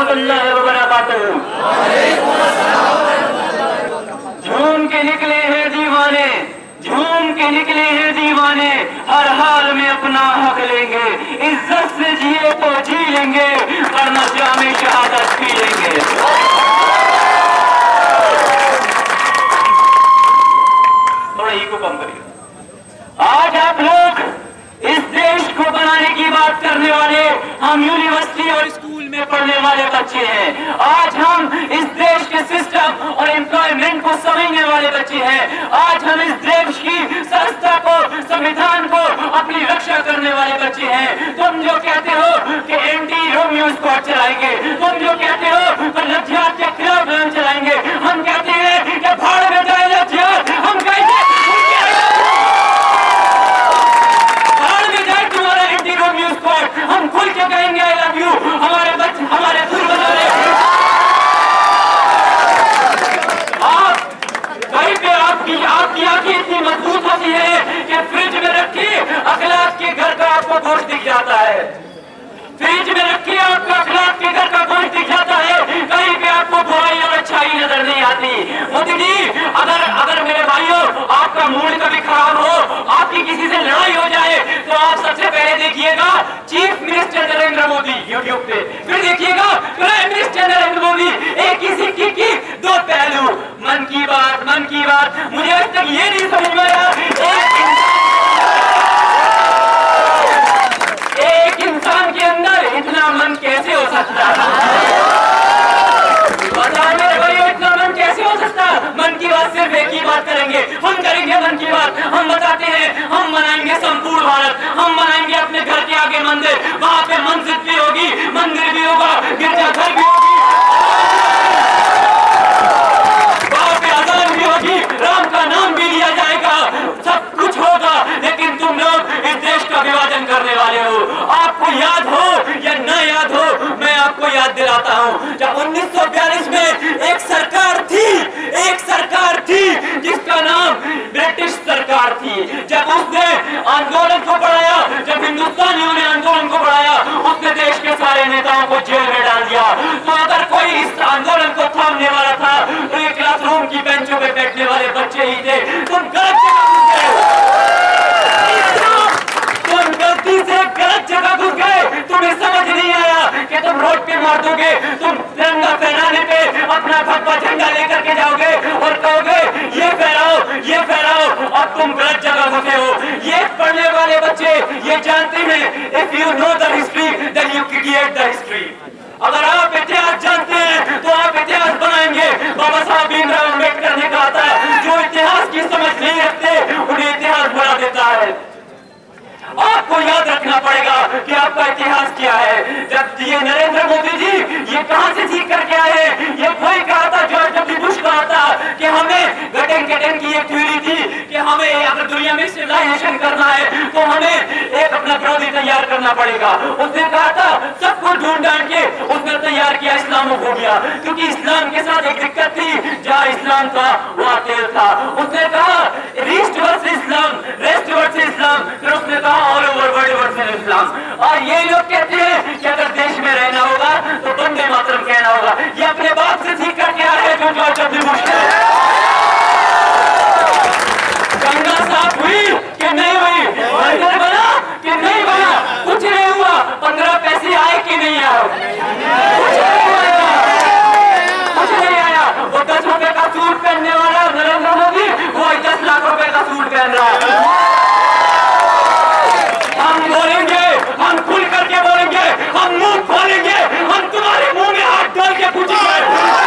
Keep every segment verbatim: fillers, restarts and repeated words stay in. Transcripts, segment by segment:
रहमतुल्लाहि व बरकातुहू। झूम के निकले हैं दीवाने, झूम के निकले हैं दीवाने, हर हाल में अपना हक लेंगे, इज्जत से जिए तो जी लेंगे, वरना जामे शहादत पी लेंगे। थोड़ा ही को कम करिए। आज आप लोग इस देश को बनाने की बात करने वाले हम यूनिवर्सिटी और स्कूल में पढ़ने वाले बच्चे हैं। आज हम इस देश के सिस्टम और एम्प्लॉयमेंट को समझने वाले बच्चे हैं। आज हम इस देश की संस्था को, संविधान को अपनी रक्षा करने वाले बच्चे हैं। तुम जो कहते हो कि एंटी रोमियो स्क्वाड चलाएंगे, तुम जो कहते हो कि लज्जियात के खिलाफ हम चलाएंगे, हम कहते हैं कि भाड़ में जाए लज्जियात, हम कहेंगे हम खुल के कहेंगे आई लव यू। हमारे बच्चे, हमारे पूर्वज, आप कहीं पे आपकी आपकी आंखें इतनी मजबूत होती है कि फ्रिज में रखी अखलाक के घर का आपको गोश्त दिख जाता है। फ्रिज में रखी आपका अखलाक के घर का गोश्त दिख जाता है, कहीं पे आपको बुराई और अच्छाई नजर नहीं आती। मोदी जी, अगर अगर मेरे भाइयों आपका मूड कभी खराब हो, आपकी किसी से लड़ाई हो जाए, तो आप सबसे पहले देखिएगा chief minister Narendra Modi YouTube पे, फिर देखिएगा प्राइम मिनिस्टर नरेंद्र मोदी। एक ही सिक्के की दो पहलू। मन की बात, मन की बात, मुझे आज तक ये नहीं समझ में आया एक इंसान के अंदर इतना मन कैसे हो सकता है। बताओ मेरे भाइयों, इतना मन कैसे हो सकता है। मन की बात सिर्फ एक ही बात करेंगे, हम करेंगे मन की बात। हम बताते हैं हम बनाएंगे संपूर्ण भारत, हम बनाएंगे अपने घर के आगे मंदिर, वहां पे मस्जिद भी होगी, मंदिर भी होगा, गिरजाघर भी होगी, वहां पे अजान भी होगी, राम का नाम भी लिया जाएगा, सब कुछ होगा। लेकिन तुम लोग इस देश का विभाजन करने वाले हो। आपको याद हो या न याद हो, मैं आपको याद दिलाता हूं, जब उन्नीस सौ बयालीस में एक सरकार थी, एक सरकार थी जिसका नाम ब्रिटिश सरकार थी। जब उसने आंदोलन को बढ़ाया, जब हिंदुस्तानियों ने आंदोलन को बढ़ाया, उसने देश के सारे नेताओं को जेल में डाल दिया। तो अगर कोई इस आंदोलन को थामने वाला था तो ये क्लासरूम की बेंचों पे बैठने वाले बच्चे ही थे। तुम गलत जगह घुस गए, तुम गलती से गलत जगह घुस गए। तुम्हें समझ नहीं आया कि तुम रोड पे मार दोगे, तुम तिरंगा फहराने पे अपना भगवा झंडा लेकर के जाओगे और कहोगे ये फहराओ, ये फहराओ। अब तुम गलत जगह घुसे हो। ये पढ़ने वाले बच्चे ये जानते हैं, if you know the history then you create the history. अगर आप इतिहास जानते हैं तो आप इतिहास बनाएंगे। बाबा साहब भीमराव अम्बेडकर ने कहा था, जो इतिहास की समझ नहीं रखते उन्हें इतिहास बना देता है। आपको याद रखना पड़ेगा कि आपका इतिहास क्या है। जब ये नरेंद्र मोदी जी ये कहां से सीख करके आए, ये कोई कहा था, जॉर्ज डब्ल्यू बुश कहा था कि हमें गटेन गटेन की एक थ्योरी थी कि हमें अगर दुनिया में सिविलाइजेशन करना है तो हमें एक अपना विरोधी तैयार करना पड़ेगा। उसने कहा था, सबको ढूंढ ढांड के उसने तैयार किया इस्लामोफोबिया, क्योंकि इस्लाम के साथ एक दिक्कत थी, जहाँ इस्लाम था वहाँ तेल था। उसने कहा rest versus Islam, rest versus Islam, फिर उसने कहा all over world versus Islam. और ये लोग कहते हैं कि अगर देश में रहना होगा तो वंदे मातरम कहना होगा। ये अपने बाप से सीख कर क्या है जो जॉर्ज डब्ल्यू बुश है। गंगा साफ हुई कि नहीं हुई, मंदिर बना कि नहीं बना, कुछ नहीं हुआ। पंद्रह पैसे आए कि नहीं आए, कुछ नहीं आया, कुछ नहीं आया। वो दस रुपए का सूट पहनने वाला नरेंद्र मोदी वो दस लाख रुपए का सूट पहन रहा है। हम बोलेंगे, हम खुल करके बोलेंगे, हम मुंह खोलेंगे, हम तुम्हारे मुंह में हाथ डाल के पूछेंगे,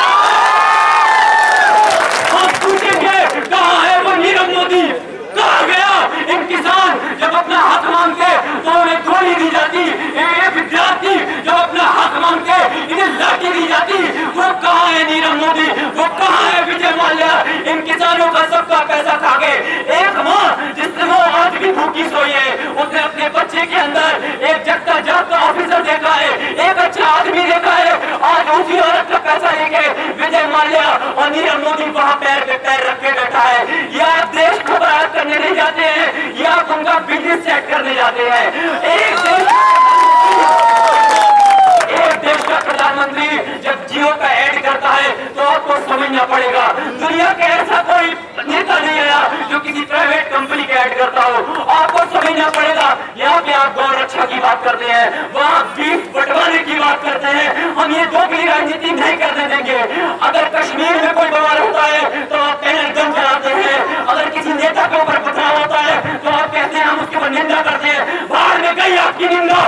हम पूछेंगे कहाँ है वो नीरव मोदी, कहाँ गया। इन किसान जब अपना हक मांगते तो उन्हें गोली दी जाती, ये विद्यार्थी जब अपना हक मांगते इन्हें लाठी दी जाती। वो कहाँ है नीरव मोदी, वो कहाँ है विजय माल्या। इन किसानों का सबका पैसा खा गए। एक माँ जिसने वो आज भी भूखी सोई है, उसने अपने बच्चे के अंदर एक जगता जागता ऑफिसर देखा है, एक अच्छा आदमी देखा है। आज उसी औरत का पैसा लेके विजय माल्या और नीरव मोदी वहां पैर पे पैर रख के बैठा है। ये आप देश को बर्बाद करने नहीं जाते हैं, ये आप उनका बिजनेस सेट करने जाते हैं। एक देश एक देश का प्रधानमंत्री हम ये दोगली राजनीति नहीं करने देंगे। अगर कश्मीर में कोई बवाल होता है तो आप पहलगाम चलाते हैं, अगर किसी नेता के ऊपर पथराव होता है तो आप कहते हैं हम उसके ऊपर निंदा करते हैं। बाहर में गई आपकी निंदा।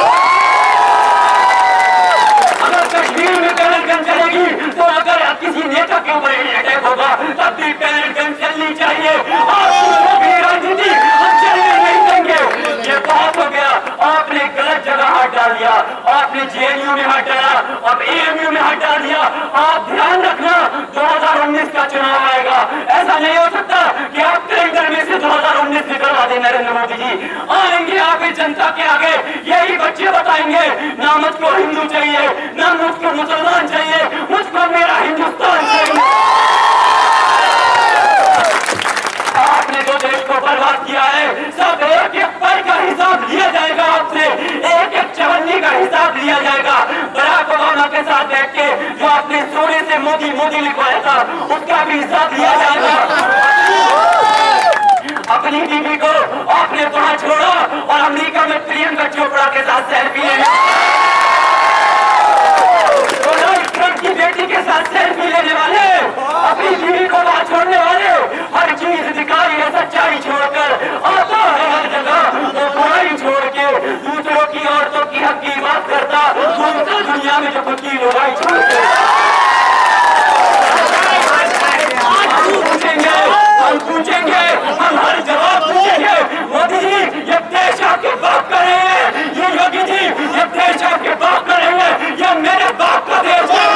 अगर कश्मीर में पहलगाम चलेगी तो अगर किसी नेता के ऊपर अटैक होगा तब भी पहलगाम चलनी चाहिए। आपकी राजनीति हम चलने नहीं देंगे। ये बहुत हो गया, आपने गलत जगह हाथ डाल दिया, आपने जेएनयू में हाथ डाला, अब एएमयू में हाथ डाल दिया। आप ध्यान रखना दो हज़ार उन्नीस का चुनाव आएगा, ऐसा नहीं हो सकता कि आप कैलेंडर में से दो हज़ार उन्नीस निकलवा दें। नरेंद्र मोदी जी आएंगे आगे जनता के आगे, यही बच्चे बताएंगे ना मुझको हिंदू चाहिए ना मुझको मुसलमान चाहिए, मुझको मेरा हिंदुस्तान चाहिए। आपने जो देश को बर्बाद किया है, सब एक एक पल का हिसाब लिया जाएगा आपसे, एक एक चवन्नी का हिसाब लिया जाएगा। बराक ओबामा के साथ बैठ के जो आपने सोने से मोदी मोदी लिखवाया था उसका भी हिसाब लिया जाएगा। अपनी बीवी को आपने वहां छोड़ा और अमेरिका में प्रियंका चोपड़ा के साथ सेल्फी लेने, डोनाल्ड ट्रंप की बेटी के साथ सेल्फी लेने वाले, अपनी बीवी को वहां छोड़ने वाले, हर चीज दिखाई है सच्चाई छोड़कर, आता है हर जगह वो बुराई छोड़ के दूसरों की औरतों की हक की बात करता, घूमता दुनिया में जो खुद की लुगाई छोड़ के। हम पूछेंगे हम पूछेंगे हम हर जवाब पूछेंगे। मोदी जी ये देश आपके बाप का नहीं है, ये योगी जी ये देश आपके बाप का नहीं है, ये मेरे बाप का देश है।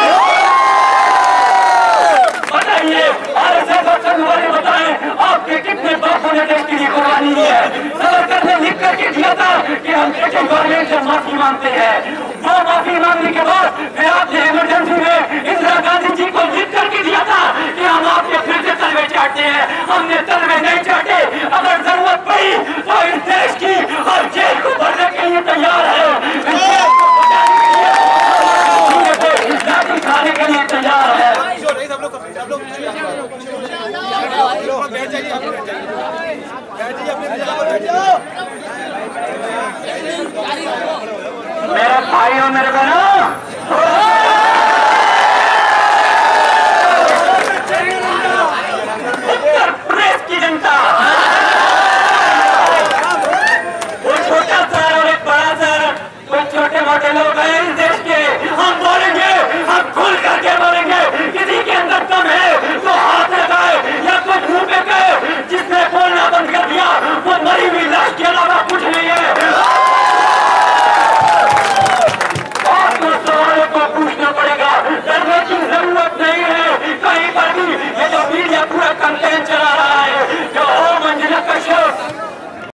बताइए आरएसएस और संघ वाले बताएं आपके कितने बापों ने देश के लिए कुर्बानी दी है। सावरकर ने लिख करके दिया था कि हम ब्रिटिश गवर्नमेंट से माफी मांगते हैं, वो माफी मांगने के बाद फिर आपने इमरजेंसी में इंदिरा गांधी जी को लिख करके दिया था कि हम आपके फिर से तलवे चाटते हैं। हमने तलवे नहीं चाटे, अगर जरूरत पड़ी तो इस देश की हर जेल को भरने के लिए तैयार है।